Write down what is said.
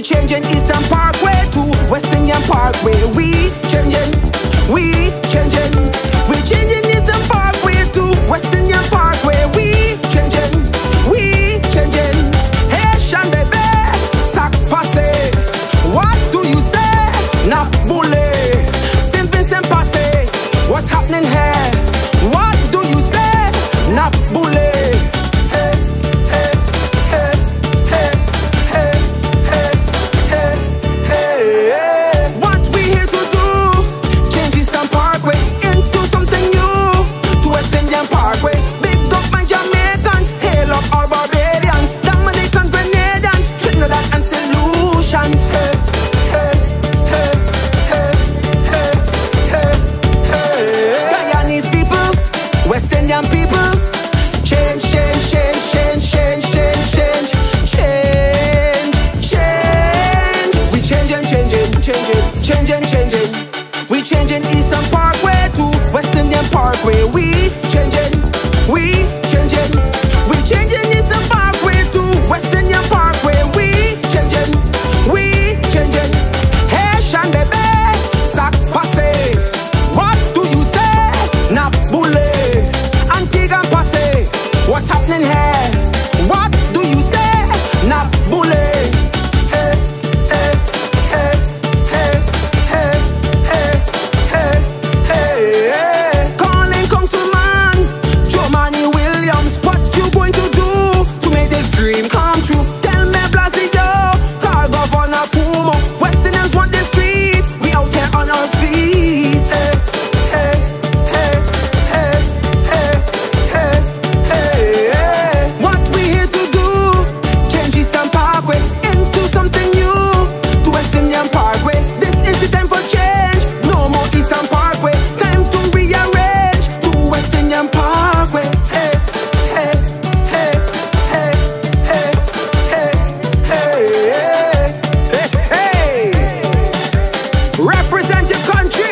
We changing Eastern Parkway to Western Parkway. We changing. We changing. We changing Eastern Parkway to Western Parkway. We changing. We changing. Hey, Shan baby, sac passé. What do you say? Nap boule. Simple sem passé. What's happening here? What do you say? Nap boule. West Indian people, change, change, change, change, change, change, change, change, change. We changing, changing, changing, changing, changing. We changing Eastern Parkway to West Indian Parkway. We changing, we changing. We changing Eastern Parkway to West Indian Parkway. We changing, we changing. Hey, Shan baby, sac passé. What do you say? Nap boule. What's happening here? What do you say? Nap boule. Hey, hey, hey, hey, hey, hey, hey, hey. Calling Councilman Joe Manny Williams. What you going to do to make this dream come true? Tell me, Blasio, call Governor Puma. Westerners want the street. We out here on our feet. Hey, hey, hey, hey, hey, hey. Into something new to West Indian Parkway. This is the time for change. No more Eastern Parkway. Time to rearrange to West Indian Parkway. Hey, hey, hey, hey, hey, hey, hey, hey, hey. Represent your country.